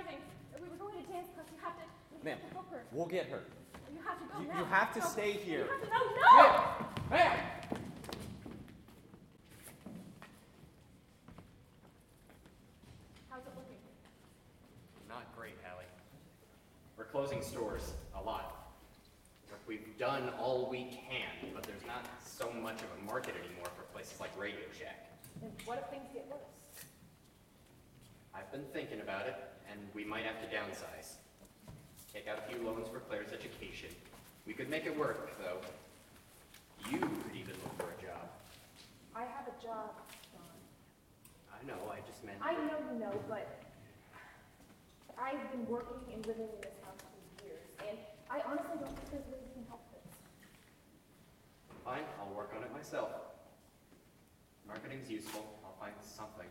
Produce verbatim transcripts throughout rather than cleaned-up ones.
driving. We were going to dance class. You have to, you Ma'am, have to help her. we'll get her. You have to go You, now. you have to no. stay here. You have to, no, no! Ma'am! Ma'am! How's it looking? Not great, Hallie. We're closing stores, a lot. We've done all we can, but there's not so much of a market anymore for places like Radio Shack. And what if things get worse? I've been thinking about it, and we might have to downsize. Take out a few loans for Claire's education. We could make it work, though. You could even look for a job. I have a job, John. I know, I just meant... I know you know, but I've been working and living in this house for years, and I honestly don't think there's really can help this. Fine, I'll work on it myself. Marketing's useful. I'll find something.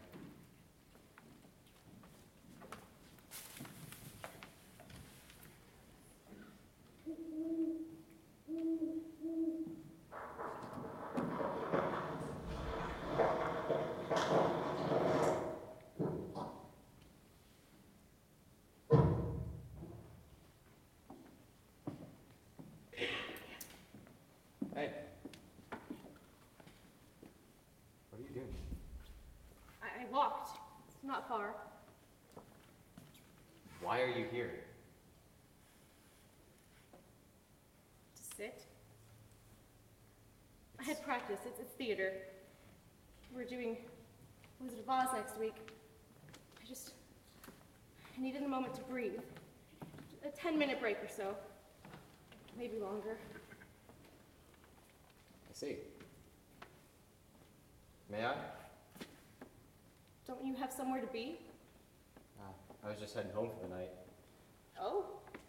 Hey. What are you doing? I, I walked. It's not far. Why are you here? To sit. I had practice. It's, it's theater. We're doing Wizard of Oz next week. I just... I needed a moment to breathe. A ten-minute break or so. Maybe longer. I see. May I? Don't you have somewhere to be? Uh, I was just heading home for the night. Oh?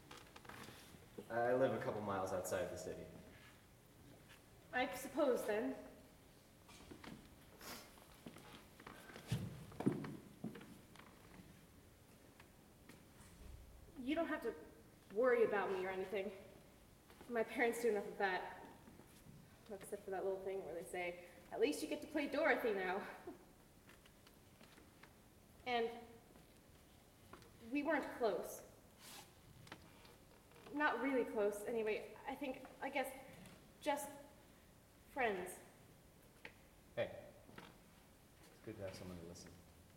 I live a couple miles outside the city. I suppose, then. You don't have to worry about me or anything. My parents do enough of that. Except for that little thing where they say, at least you get to play Dorothy now. And we weren't close. Not really close, anyway. I think, I guess, just friends. Hey. It's good to have someone to listen.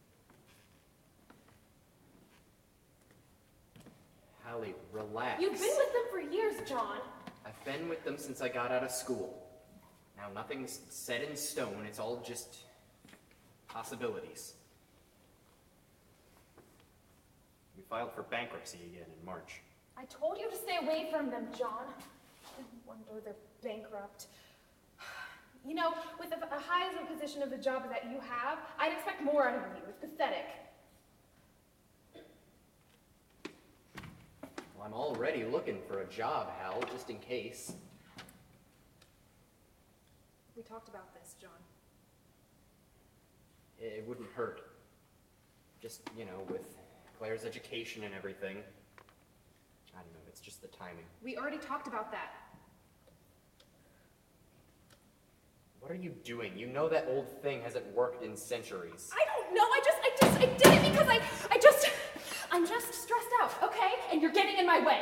Hallie, relax. You've been with them for years, John. I've been with them since I got out of school. Now, nothing's set in stone. It's all just possibilities. We filed for bankruptcy again in March. I told you to stay away from them, John. No wonder they're bankrupt. You know, with a, a high as a position of the job that you have, I'd expect more out of you. It's pathetic. Well, I'm already looking for a job, Hal, just in case. We talked about this, John. It wouldn't hurt. Just, you know, with Claire's education and everything. I don't know, it's just the timing. We already talked about that. What are you doing? You know that old thing hasn't worked in centuries. I don't know. I just, I just, I did it because I, I just, I'm just stressed out, okay? And you're getting in my way.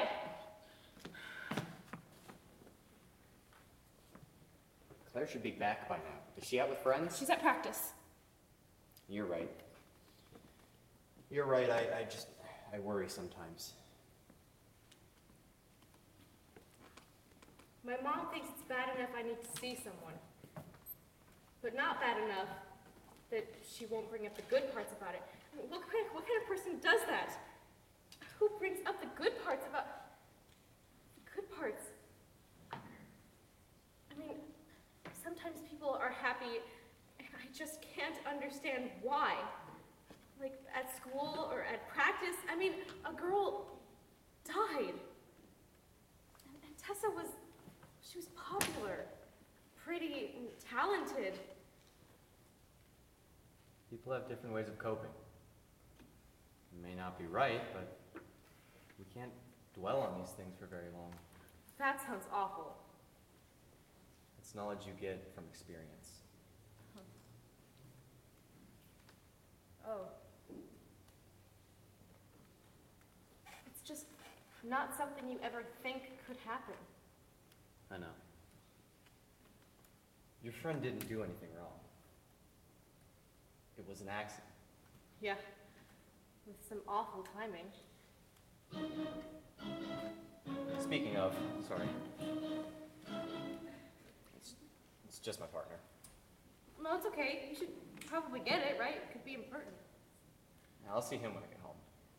Claire should be back by now. Is she out with friends? She's at practice. You're right. You're right, I, I just, I worry sometimes. My mom thinks it's bad enough I need to see someone. But not bad enough that she won't bring up the good parts about it. I mean, what kind of, what kind of person does that? Who brings up the good parts about... The good parts? I mean, sometimes people are happy, and I just can't understand why. Like, at school or at practice, I mean, a girl died. And, and Tessa was, she was popular, pretty, and talented. People have different ways of coping. It may not be right, but we can't dwell on these things for very long. That sounds awful. It's knowledge you get from experience. Oh. not something you ever think could happen. I know. Your friend didn't do anything wrong. It was an accident. Yeah, with some awful timing. Speaking of, sorry. It's, it's just my partner. No, it's okay. You should probably get it, right? It could be important. I'll see him when I get home.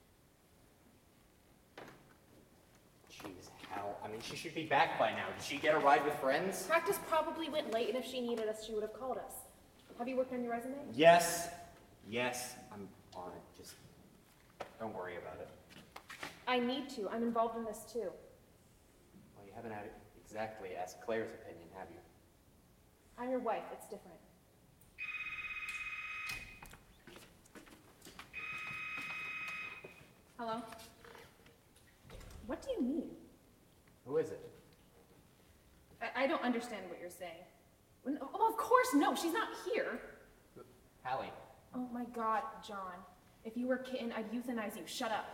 Jeez, Hal, I mean, she should be back by now. Did she get a ride with friends? Practice probably went late, and if she needed us, she would have called us. Have you worked on your resume? Yes, yes, I'm on it. Just don't worry about it. I need to. I'm involved in this too. Well, you haven't had exactly asked Claire's opinion, have you? I'm your wife. It's different. Hello? What do you mean? Who is it? I, I don't understand what you're saying. When- Oh, of course, no, she's not here. Hallie. Oh my God, John. If you were a kitten, I'd euthanize you. Shut up.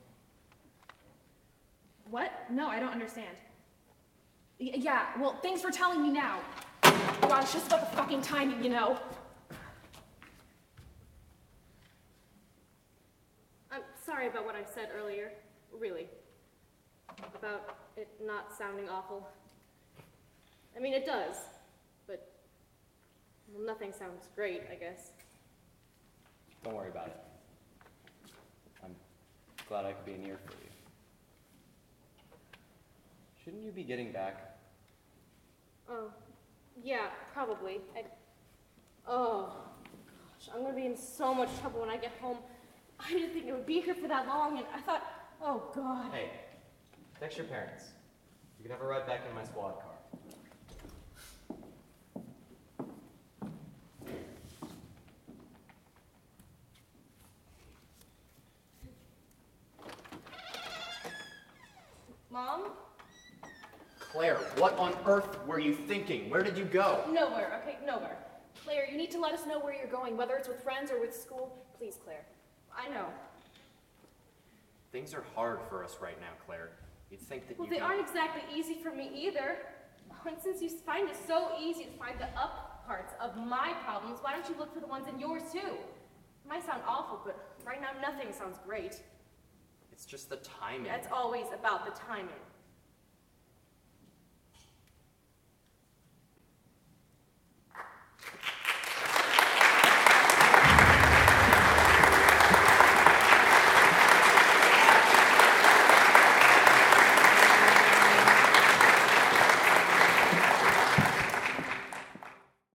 What? No, I don't understand. Y- yeah, well, thanks for telling me now. God, it's just about the fucking timing, you know. I'm sorry about what I said earlier, really. About it not sounding awful. I mean, it does, but well, nothing sounds great, I guess. Don't worry about it. I'm glad I could be an ear for you. Shouldn't you be getting back? Oh, yeah, probably. I, oh, gosh, I'm gonna be in so much trouble when I get home. I didn't think it would be here for that long, and I thought, oh God. Hey, text your parents. You can have a ride back in my squad car. Mom? Claire, what on earth were you thinking? Where did you go? Nowhere, okay? Nowhere. Claire, you need to let us know where you're going, whether it's with friends or with school. Please, Claire. I know. Things are hard for us right now, Claire. You'd think that Well, you they could- aren't exactly easy for me either. Oh, and since you find it so easy to find the up parts of my problems, why don't you look for the ones in yours too? It might sound awful, but right now nothing sounds great. It's just the timing. It's always about the timing.